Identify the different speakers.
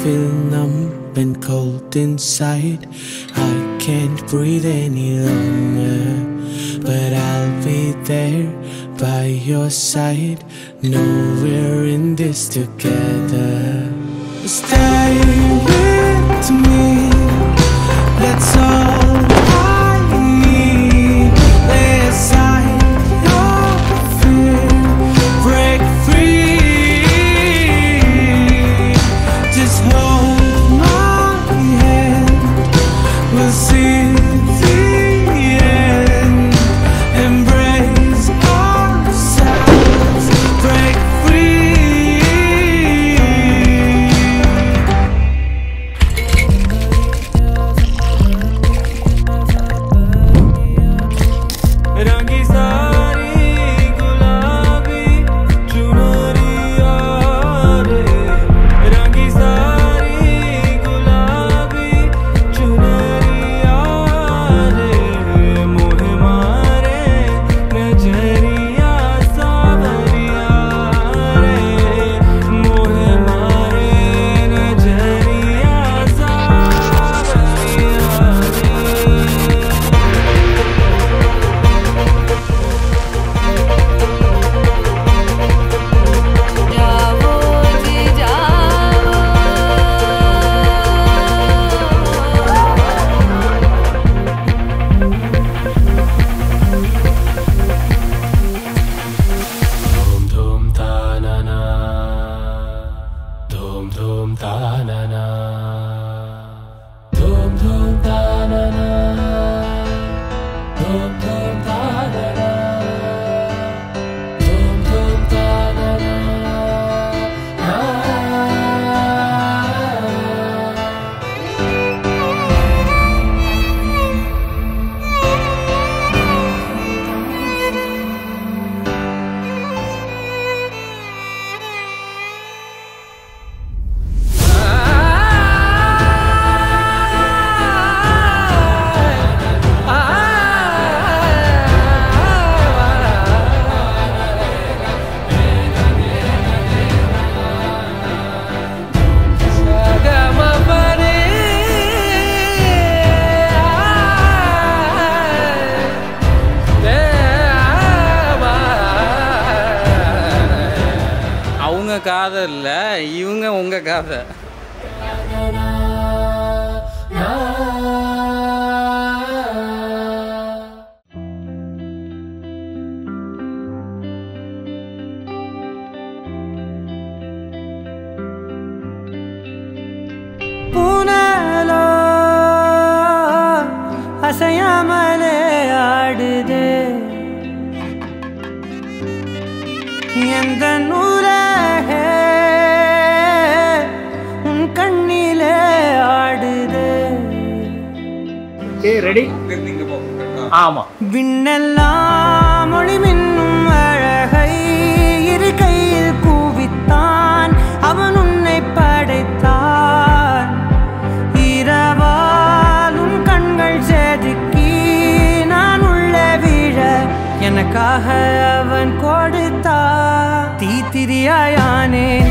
Speaker 1: feel numb and cold inside. I can't breathe any longer, but I'll be there by your side. No, we're in this together. Stay with me, that's all I need. Lay aside your fear, break free. Just hold my hand, we'll see the end. Embrace ourselves, break free. रंगी सारी गुलाबी चुनरिया रे, रंगी सारी गुलाबी चुनरिया रे, मोह मारे नजरिया सावरिया रे, मोह मारे नजरिया सावरिया रे।
Speaker 2: जाओ जी जाओ,
Speaker 1: धूम धूम ता ना ना, धूम धूम ता ना ना, धूम धूम ता ना ना, धूम धूम ता ना ना, धूम धूम ता ना ना।
Speaker 3: அவங்க காதை இல்லை, இவங்க உங்க காதை.
Speaker 4: பூனாலோ அசையாமலே ஆடுதே எந்த நூலகே உன் கண்ணிலே ஆடுதே.
Speaker 5: ரெடி? ஆமா.
Speaker 4: விண்ணெல்லாம் ஒளி மின்னும் அழகை இரு கையில் கூவித்தான் அவன் உன்னை படைத்தான். இரவால் உன் கண்கள் செதுக்கி நான் உள்ளே விழ எனக்காக அவன் கொடுத்தான். தீத்திரியாயானே